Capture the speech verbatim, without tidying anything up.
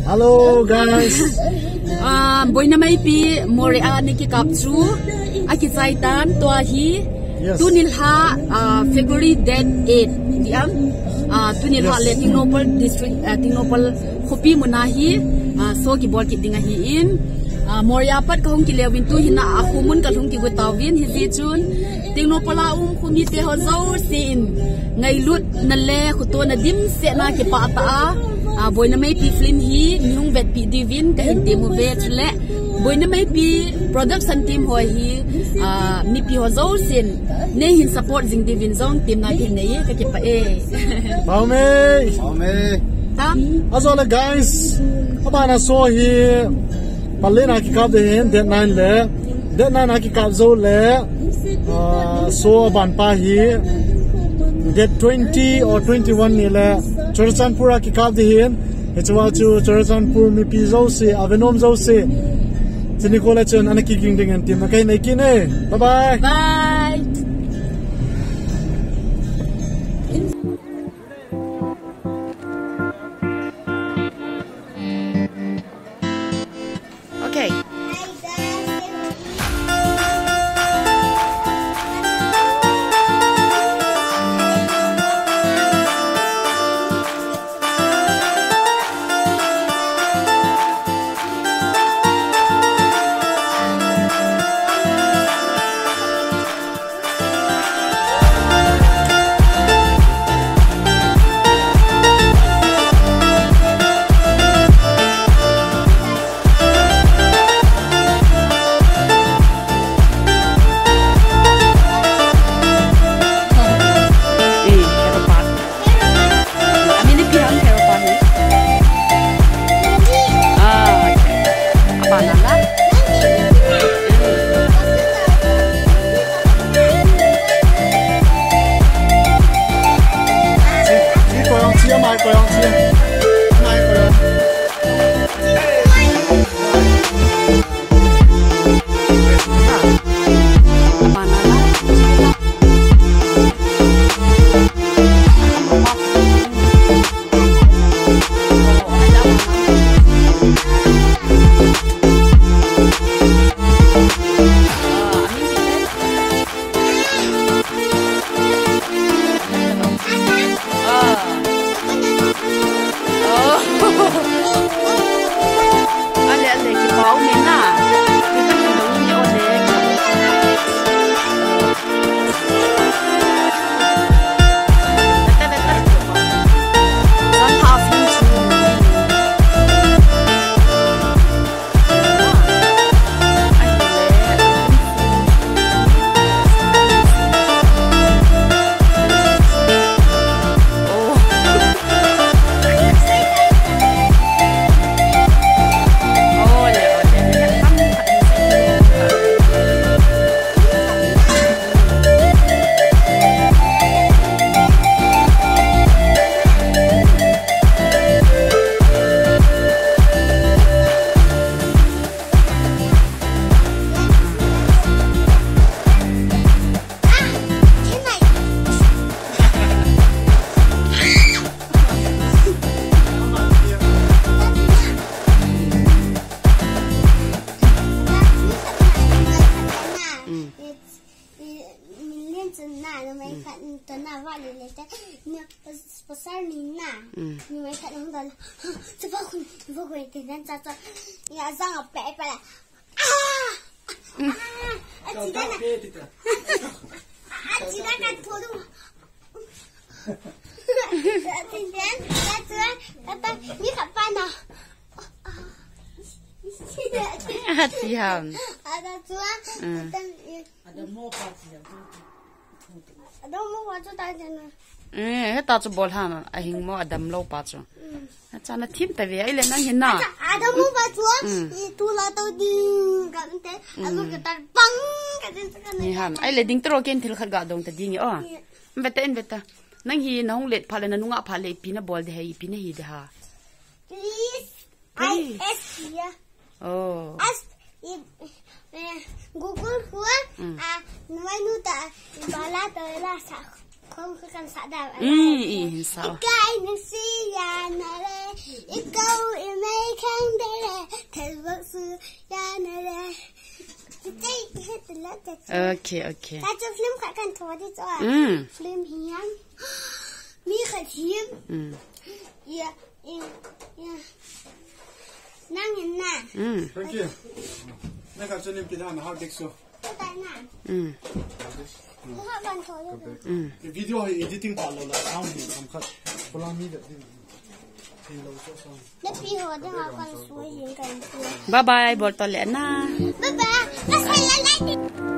Hello guys. Ah, Boina Meipi more aniki kapchu. Aki zaitan tua hi. Tunil ha February date eight. Diam. Ah, tunil ha le Tengnoupal district Tengnoupal Kopi Munahi. Ah, so ki board ki dinga hi in. Ah, more yapat kahung ki lewin tu hina akumun kahung ki gutawin hi zichun. Tengnoupal um kumi te ho zau sin. Ngai lut na le khuto na dim se na ki pa ta. Ah, Boina Meipi film hi nyung vet pi divin ka hin temu vet le Boina Meipi production team ho hi ah mi pi ho zo sin ne hin support jing divin zong team na hin nei ka ki pa e Bao me Bao me ta azola guys abana so hi palena ki kap de hen de nine le de nine ki kap zo le ah so ban pa hi date twenty or twenty-one ni le Chorchanpura ki kap de hin hetwa chu Chorchanpur mi pi zo se avenom zo se Nikola chen anaki king ding and team okay nai ne bye bye bye okay besar Nina, ni mereka dah dah. Cepat aku, cepat aku dengan cacat. Ya, jangan apa apa lah. Ah, ah, tidak nak. Ah, tidak nak turun. Tidak, tidak, kata ni apa nak? Hati-hati. Ada tuan, ada mau pasti. Ada mau wajib tanya na. Eh, heta chu bol han ahing mo adam lo pa chu. Cha na thim ta ve ai le nang hin na. Ada mo ba chu? Tu la to ding kan te. Alu ka tar bang ka den ka ni han ai le ding tro ken thil khat ga dong ta ding o. Beta en beta. Nang hi nong let phale na nunga phale pi na bol de hai pi na hi de ha. Please. I S ya. Oh. As Google huwa a nuai nu ta bala ta la sa. Không có cần xả đào. Ừ, sao? Cái nó xì ya nè, ít câu em make โอเคโอเคถ้าจะฟิล์มขัดกันทอดที่จ้าฟิล์มเฮียนมีขัดทีมเอียเอียเอียนั่งเห็นหน้า Thank you นี่ก็จะนิ่มกินอาหารเด็กสู้ก็ได้หน้าแล้วขัดกันทอดด้วยวิดีโอ editing ผ่านแล้วเอาหนิทำคัดพลังมีเด็ดแล้วพี่หัวจะมากันสวยเห็นกันตัวบ๊ายบายบอกต่อเลยนะบ๊ายบายแล้วใครละลาย